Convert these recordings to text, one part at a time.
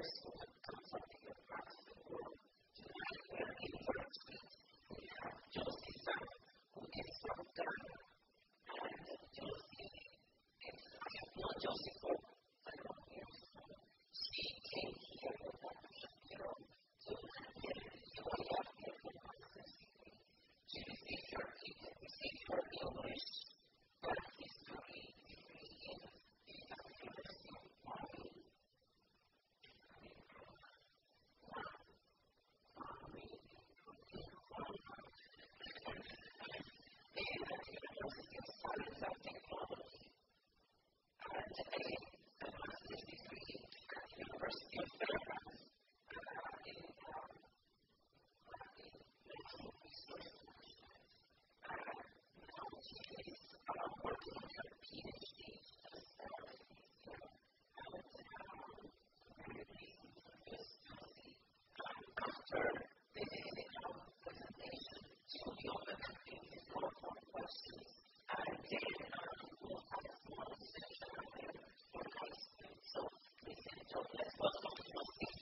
University of Fairbanks in research management. Now she is working on her PhD as very pleasing for this study. After the presentation, she will be open to more for questions, and then we'll have more session for guys. So please enjoy. Let's welcome Josephine.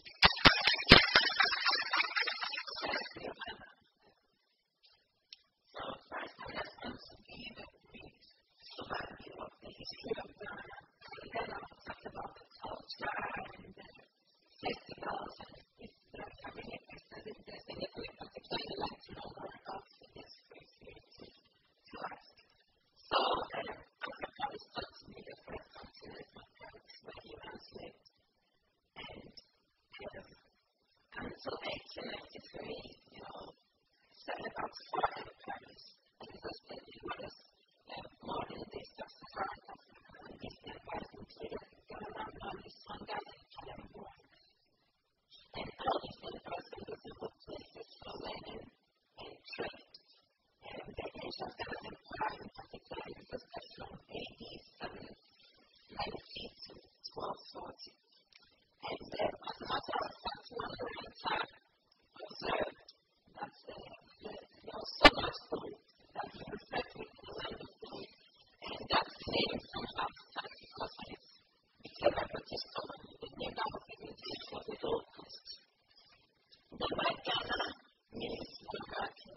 So first, I'm going to give a brief overview of the history of Ghana, and then I'll talk about the culture and the festivals, and if there's having a question, if there's anything in particular you'd like to know more about, it's free to ask. So, Africa was thought to be the first continent on Earth where humans lived, and until 1893, started about 4 empires existed in what is modern day sub-Saharan Africa, and these empires included Ghana, Mali, Songhai, and Cameroon. And all these empires were notable places for learning and trade. And the ancient Ghana Empire in particular existed from AD 790 to 1240. And as a matter of fact, one writer observed that there was so much gold that he referred to it as the land of gold, and that name somehow stuck because when it became a British colony, the name that was given to it was the Gold Coast. The word Ghana means Morocco.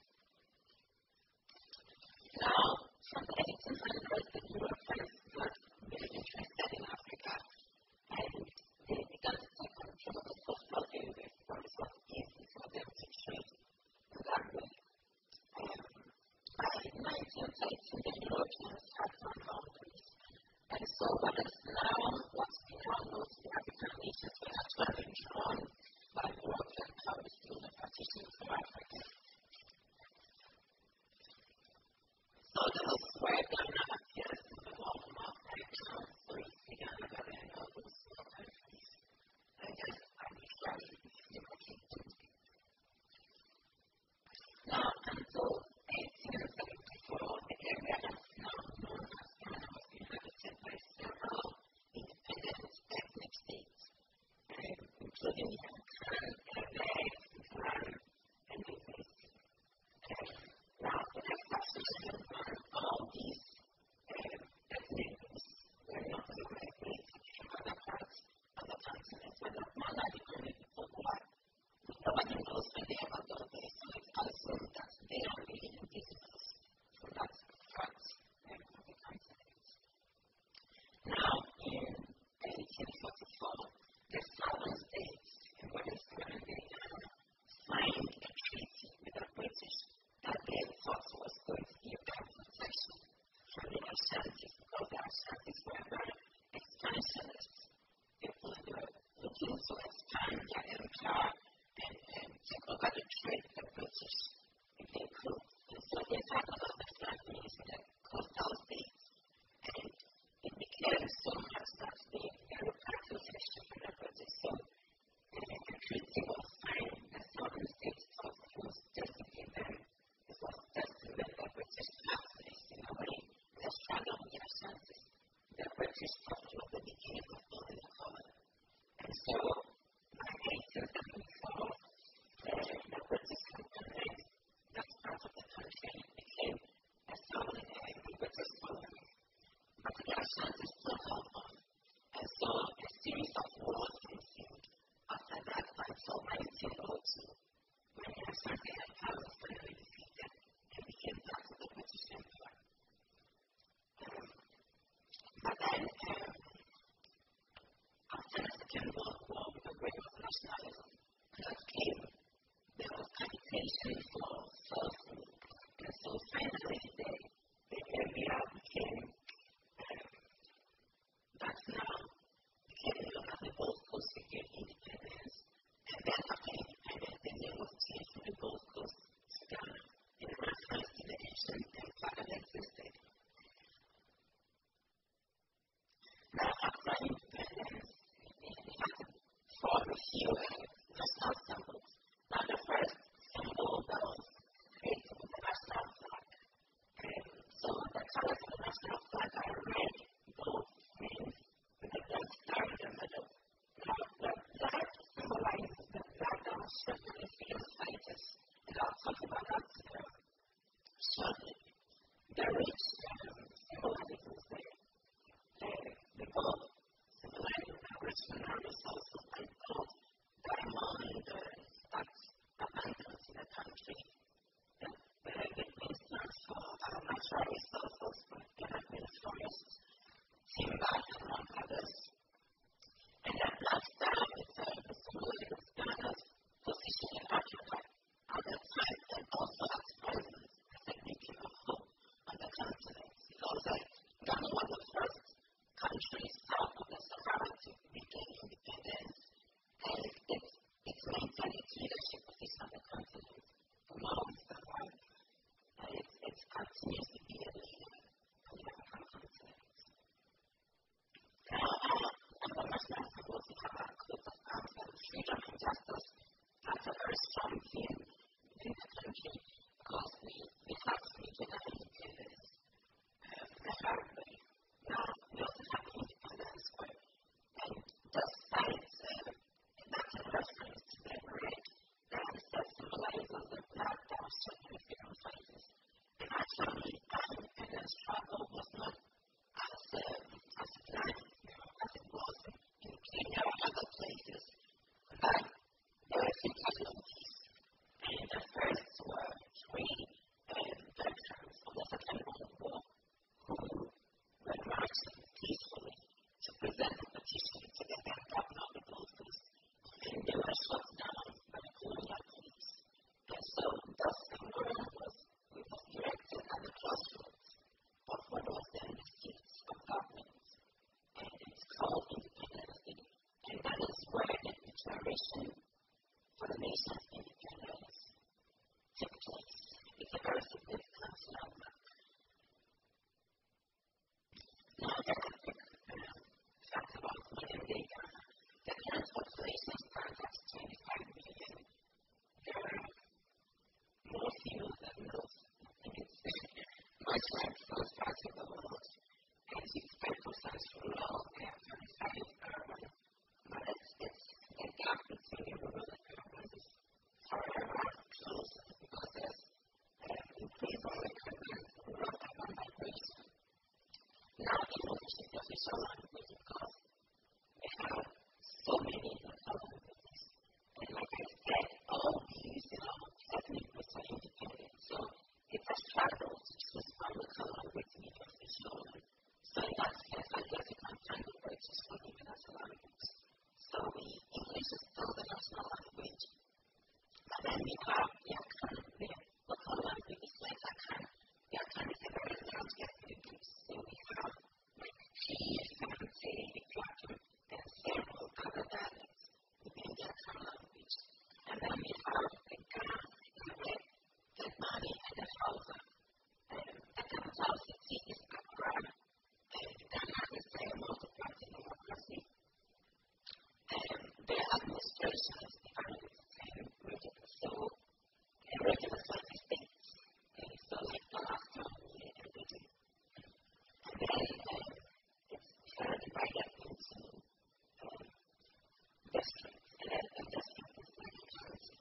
Now, from the 1800s, the Europeans got really interested in Africa, and they began to take control of the coastal areas where it was easy for them to trade in that way. By 1913, the Europeans had found boundaries, and so what we now know as the African nations were actually drawn by European powers through the partition of Africa. So this is where Ghana appears in the world map right now. So you see Ghana very in all those small countries. I guess I'm sure you can do it. Now, until 1874, the area that's now known as Ghana was inhabited by several independent ethnic states, including Yankan, Ewe, Van, and Mbusi. Now, the exception all these ethnic groups were not migrated from other parts of the continent, but among the only people who are nobody knows when they ever got there, so it's assumed that they are really indigenous from that part of the continent. Now, in 1844, the southern states in what is currently Ghana signed a treaty with the British that they thought was going to give them protection from the Ashantis, because the Ashantis were very expansionist. People were looking to expand their empire and take over the trade with the British if they could. And so they had a lot of families in the coastal states, and it became so much that they were part of protection from the British. So the treaty was signed, the southern states thought it was just to give them, it was just to make the British capitalists in a way, the struggle with the Ashantis. The British thought it was the beginning of building a colony. And so by 1874, the British Empire, that part of the country, became a British colony. But the Ashantis still held on. And so a series of wars ensued independence, we had to form a few national symbols. Now, the first symbol that was created was the national flag. So, the colors of the national flag are red, gold, green, with a black star in the middle. Now, the black symbolizes the blood that was shed for the freedom fighters. And I'll talk about that shortly. The rich symbolizes the gold, symbolizing the rich mineral resources and gold, diamond, that's abundance in the country. The green stands for natural resources, development forest, timber, among others. And the black star is the symbolizes Ghana's position in Africa at the time and also as present as a beacon of hope on the continent. Because Ghana was the first country south of the Sahara to regain independence, and it maintained its leadership position on the continent for most of the life. It continues to be a leader on the African continent. Now, on the national symbols, we have our coat of arms and freedom and justice. That's a very strong theme in the country because we have regional independence. Now, we also have independence square, and the sites that's a reference to the red that symbolizes the blood that was shed in the freedom fighters. And actually, our independence struggle was not as planned as it was in Kenya or other places, but there were few casualties. And the first were three veterans of the Second World War who were marching peacefully to present a petition to the then governor of the Gold Coast, and they were shot down by the colonial police. And so thus memorial was erected at the crossroads of what was then the seat of government, and it's called Independence Day. And that is where the declaration for the nation's independence took place. It's a very significant landmark. Now, just a quick fact about modern-day Ghana. The current population stands at 25 million. There are more females than males. It's much like most parts of the world. And 65% rural and 35% urban. But the gap between the rural and urban is forever closing because there's increased rural-urban migration. Now, English is the official language because we have so many local languages. And like I said, all these ethnic groups are independent. So it's a struggle to choose one local language to be the official one. So in that sense, I guess you can find the British one even as a language. So English is still the national language. But then we have the local languages like Akan. The Akan is a very large ethnic group. So we have like Chi, Asante, Plateau, and several other dialects within the Akan language. And then we have the Ga, the Mani, and the Hausa. The capital city is Accra. Ghana is a multi-party democracy. The administration is divided into 10 regions. So, a region is like a state. So, like Alaska, we have a region. And then it's divided into districts. And then a district is like a county.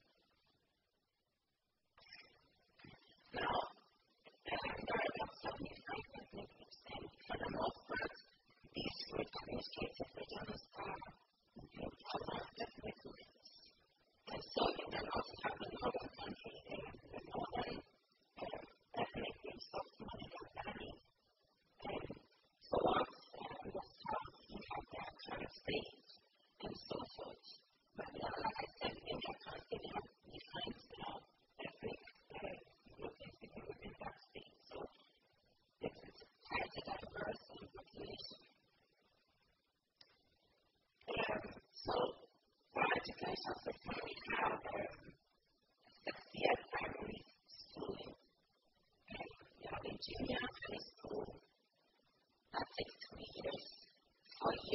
Now, there are about 75 ethnic groups, and for the most part, these administrative regions are other ethnic groups. And so in the north, you have the northern country, the northern ethnic groups of Mani and Bani. And towards the south, you have the Accra state and so forth. But like I said, in the country, they have different ethnic groupings within that state. So it's quite a diverse population. So for education system, we have 6-year primary schooling. We have a junior high school that takes 2 years, 4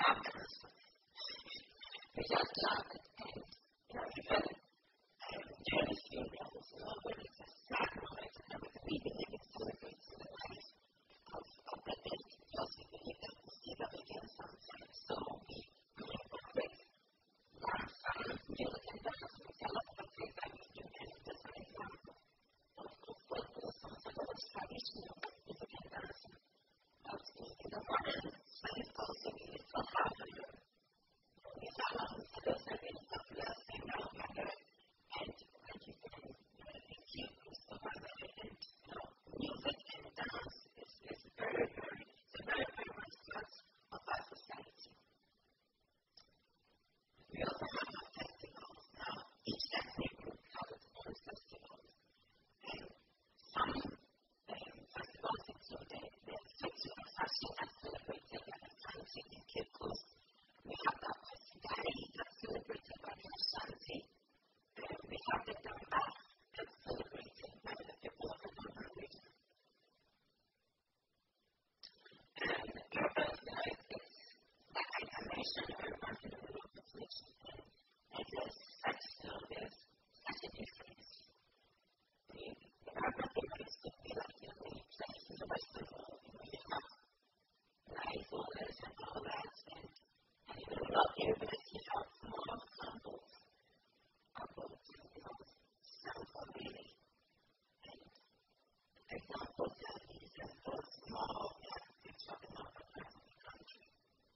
We just love it. And, even during funerals, when it's a sad moment and everything, we believe it celebrates the life of the dead because we believe that we'll see them again sometime. So we incorporate dance, music and dance. We tell us about things that we do, and it's just an example of what was something that was traditional music and dance. But in the modern space also, we still have these salons that are very popular thing now, and you can achieve this together. And music and dance is very, very much part of our society. We also have our festivals. Now, each ethnic group has its own festivals. And some festivals include the festival of fashion that's celebrated by the Fancy in Cape Coast. We have the Ghanaian that's celebrated by the Ashanti. We have the Damba that's celebrated by the people of the Northern region. And urban, it's like I mentioned, urban in the middle of the nation. And there's such a difference. The urban difference could be like many places in the Western world. You have nice owners and all that. And in the rural areas, you have more samples about sample really. And examples are these and those small aspects of the northern part of the country.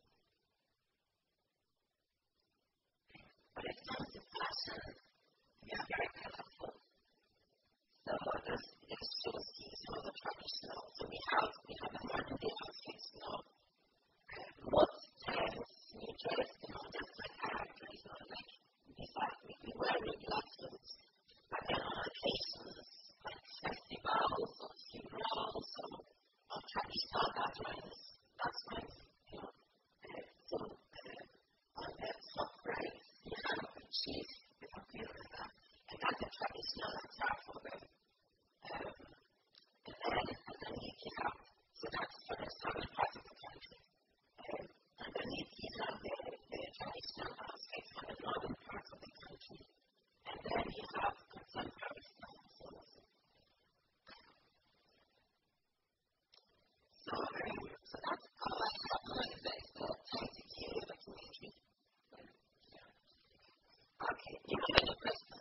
When it comes to fashion, we are very colorful. So this shows you some of the traditional. So we have a modern day outfits, most times new dress, just like characters, like we wear regular clothes. But then on occasions, like festivals or funerals or traditional gatherings, that's when, so on the top right, you have the chief, the computer, and that's a traditional attire for them. And then underneath you have, so that's for the southern part of the country. Underneath you have the traditional aspects for the northern part of the country. And then you have contemporary styles also. So that's all I have on the time to give you the documentary. Okay, do you have any questions?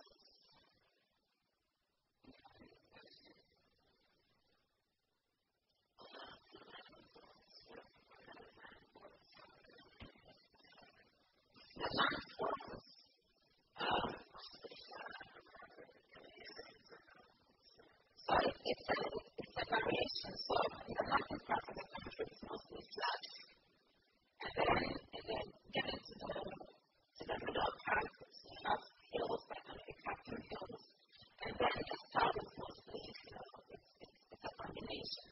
The landforms, so it's a variation. So in the northern part of the country, it's mostly flat. And then getting to the middle part, you have hills like the Captain Hills. And then the south is mostly, it's a combination.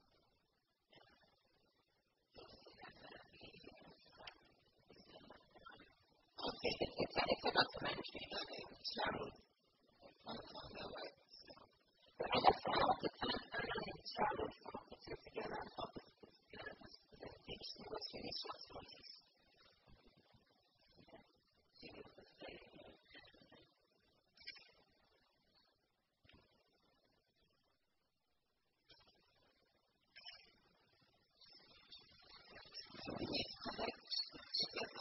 Okay, it's a documentary that I traveled on the way. But I have found the time that I traveled from the trip together and helped us put together this presentation. It was really short notice. So we need to connect together.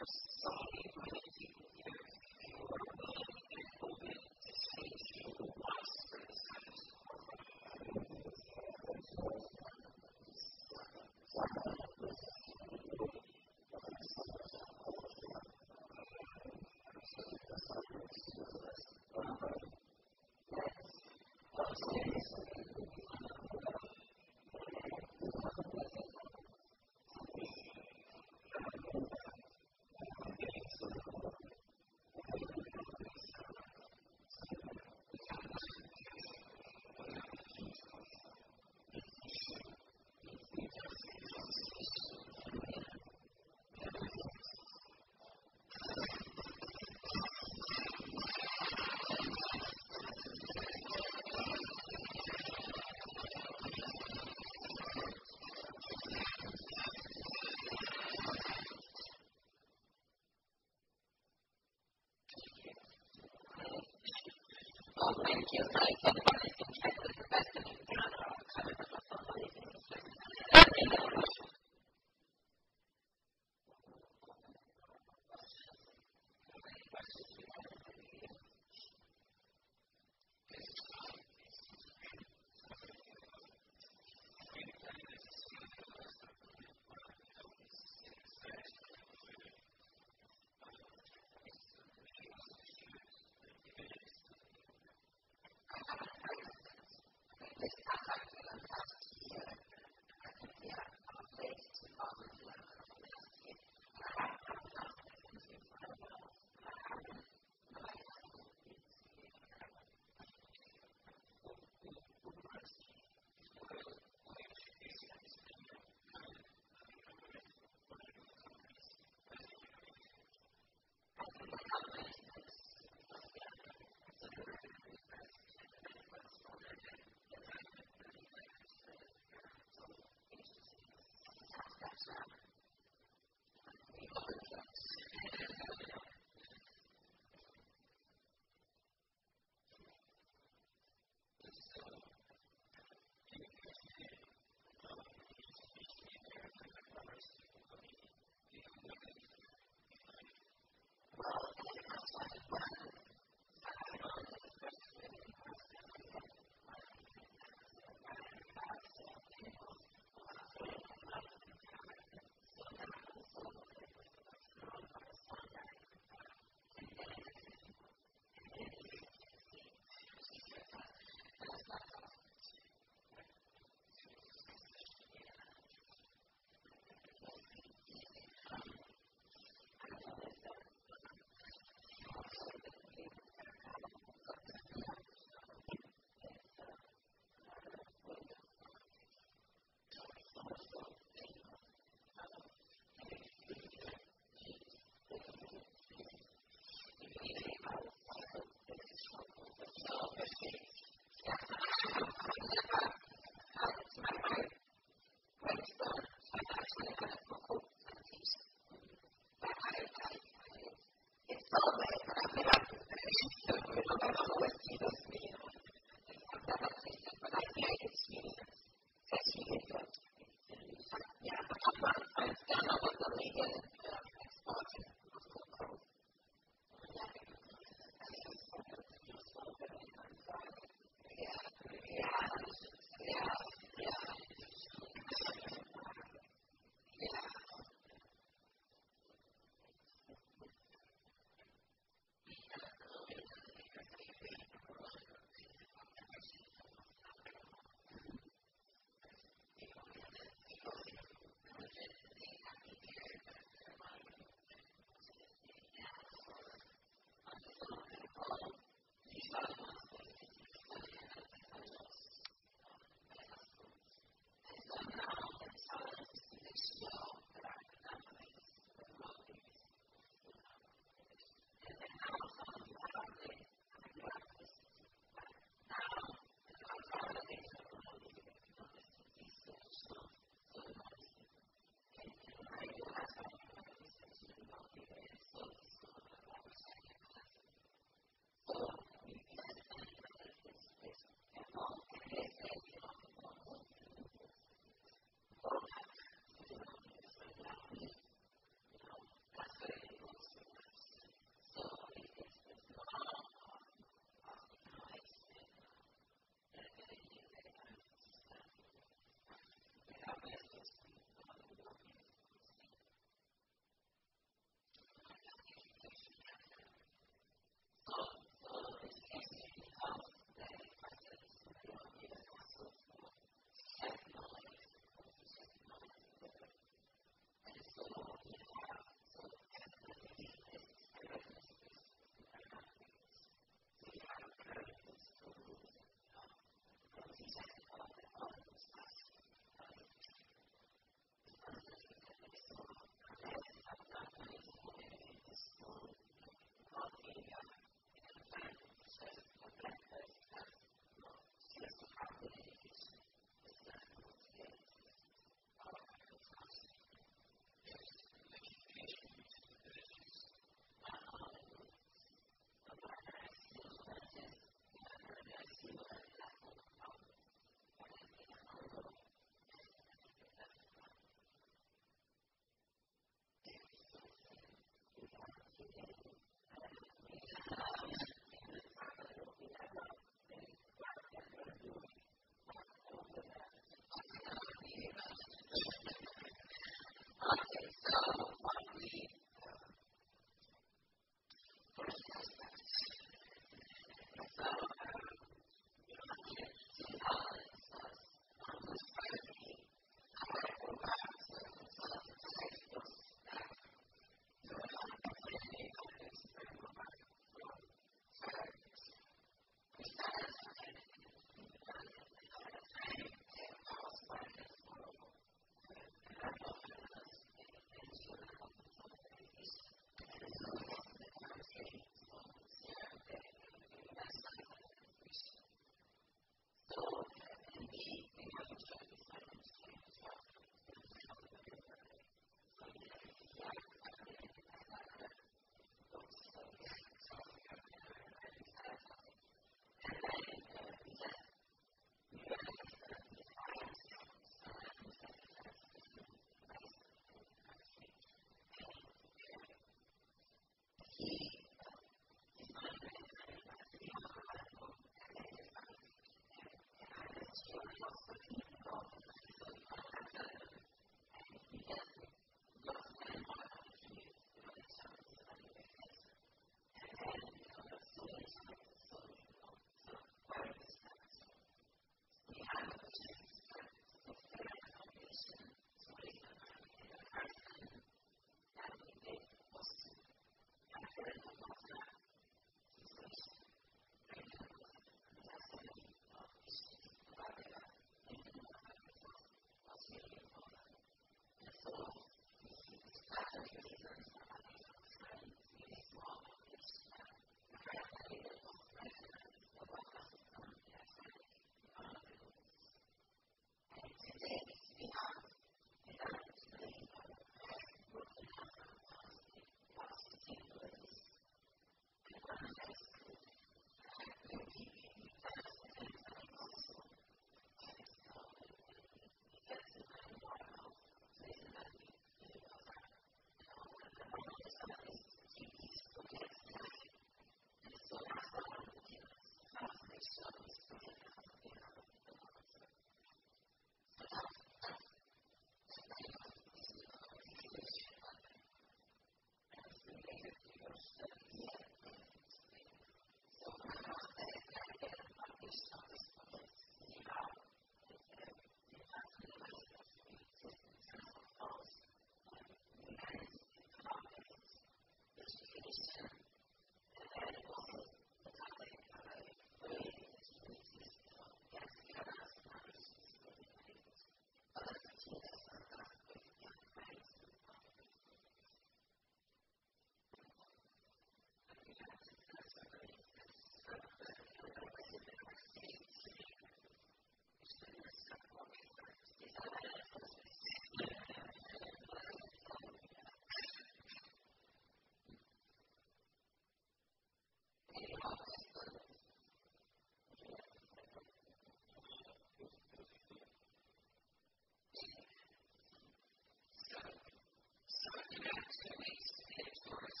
2 weeks to be a tourist.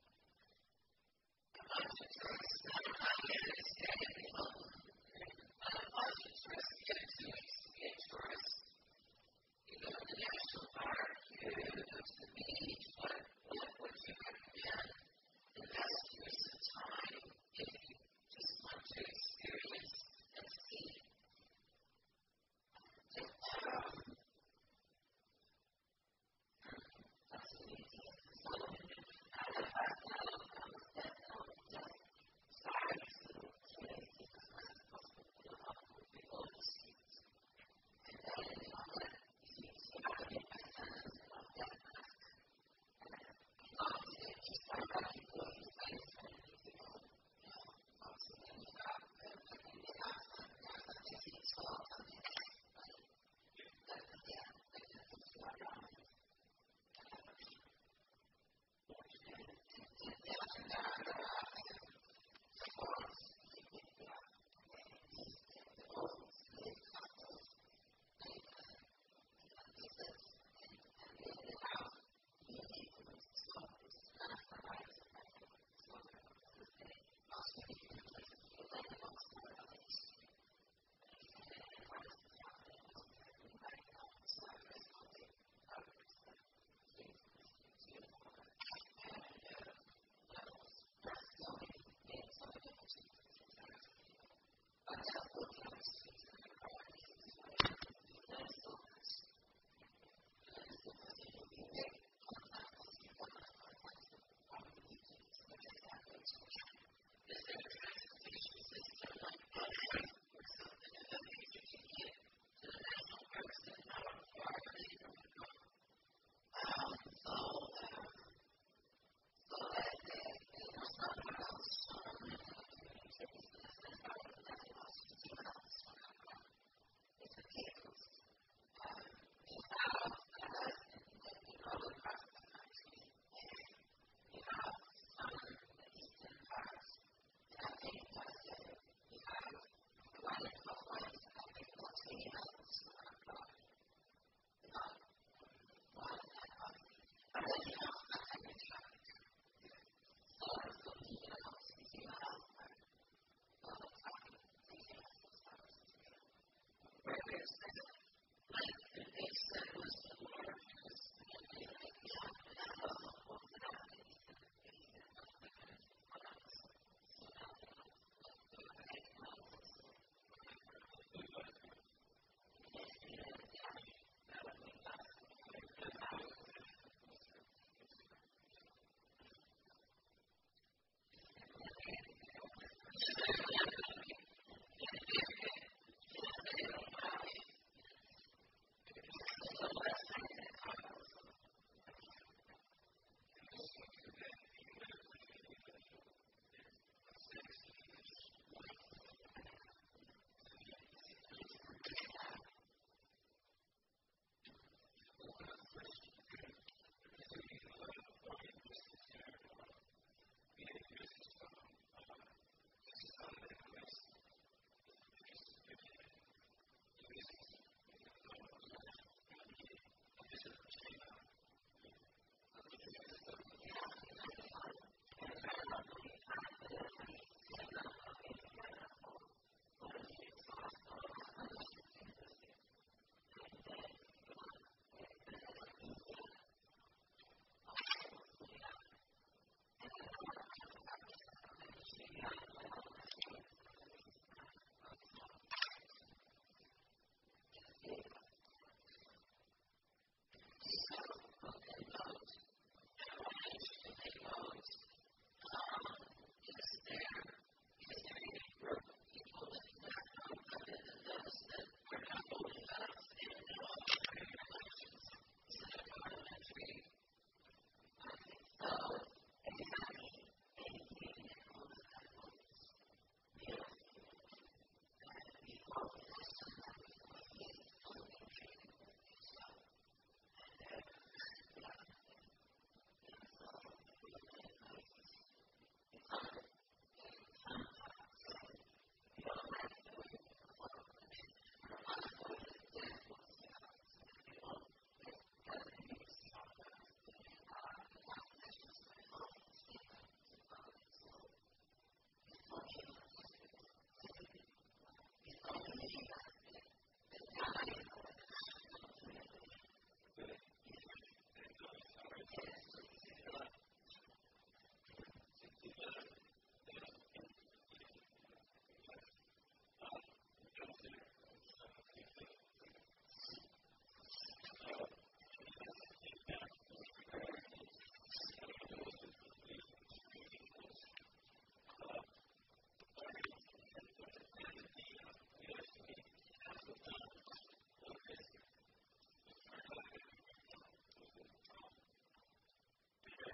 I'm not a tourist. I don't know how to stay at the home. I'm not a tourist. You get 2 weeks to be a tourist. You go to the national park, you go to the beach. What would you recommend? Invest some time if you just want to experience and see. That's easy. So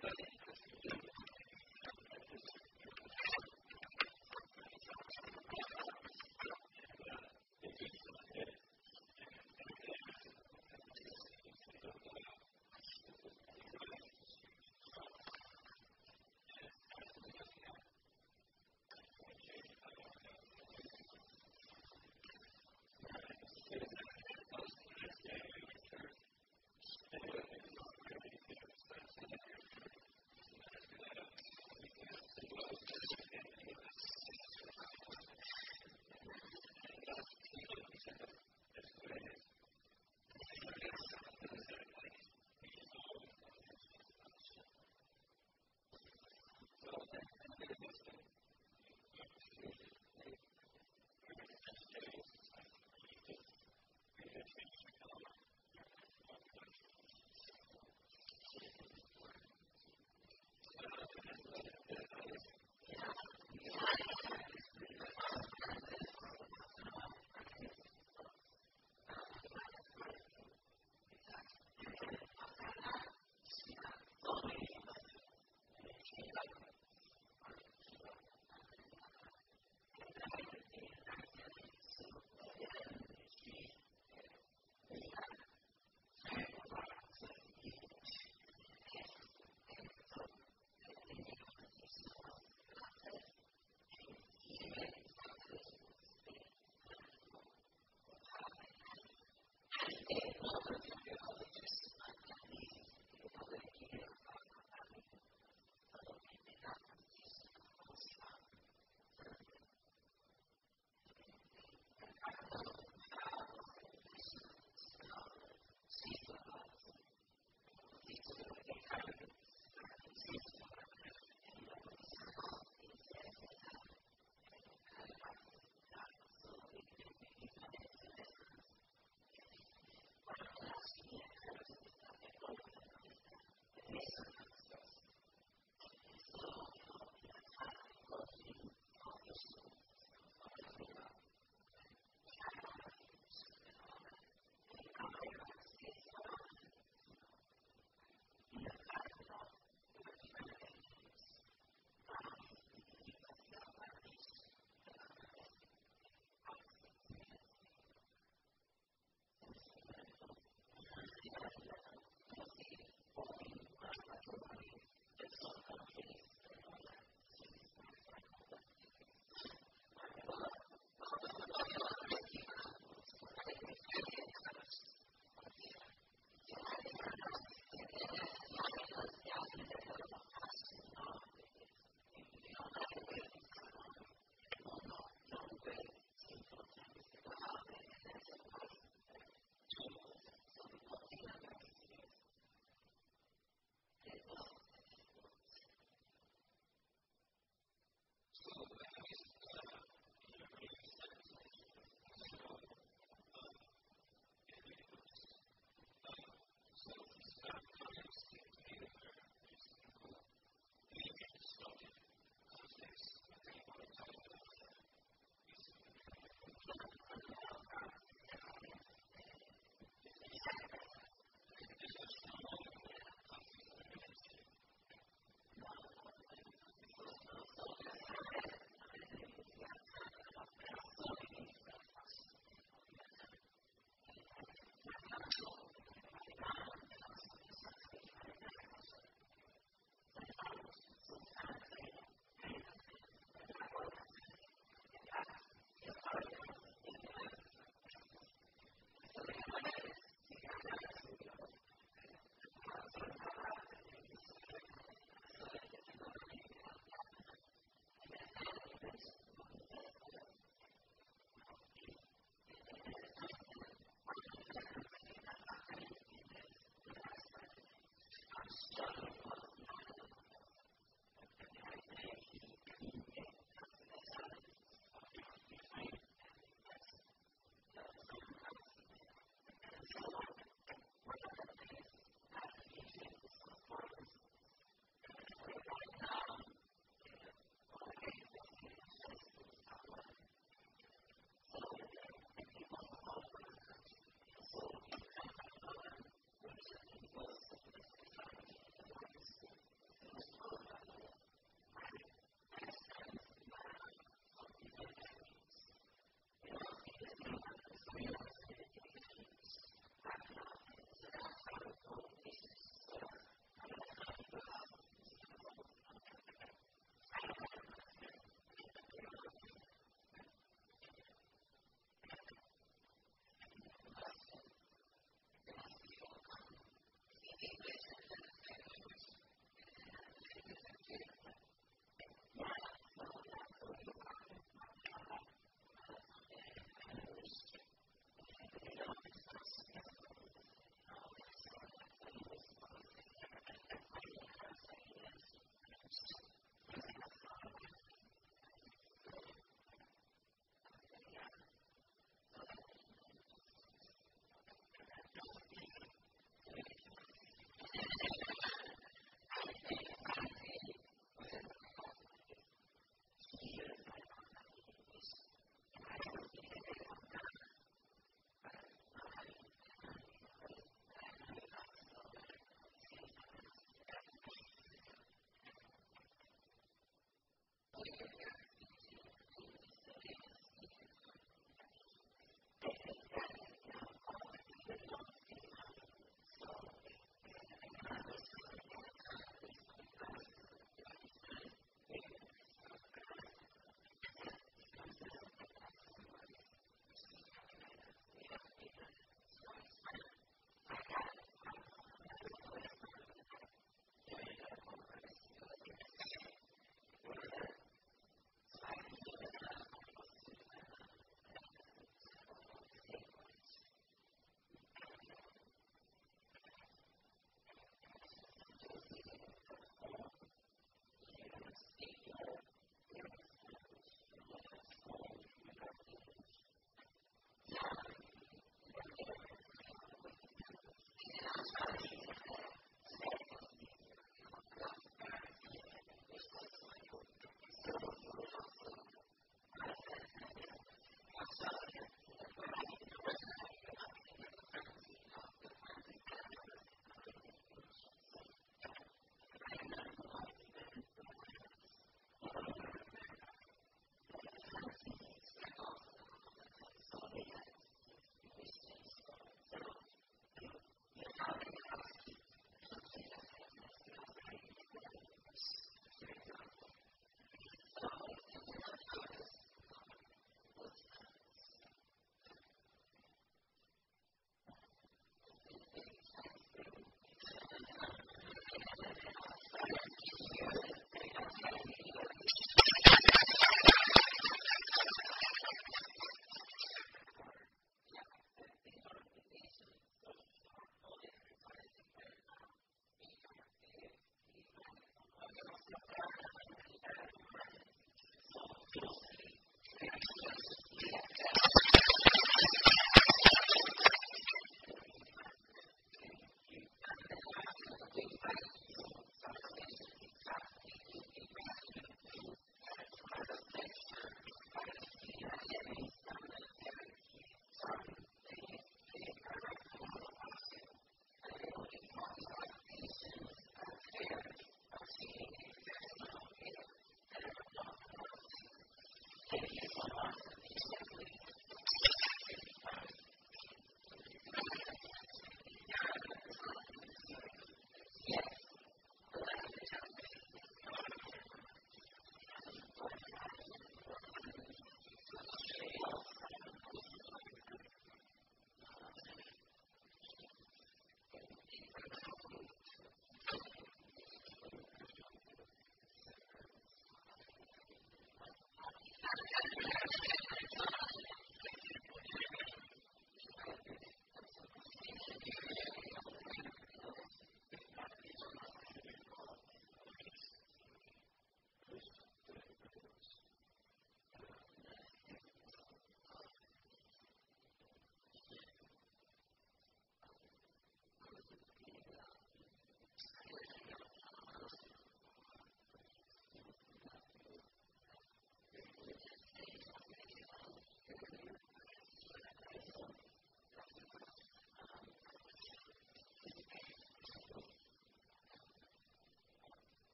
because it has been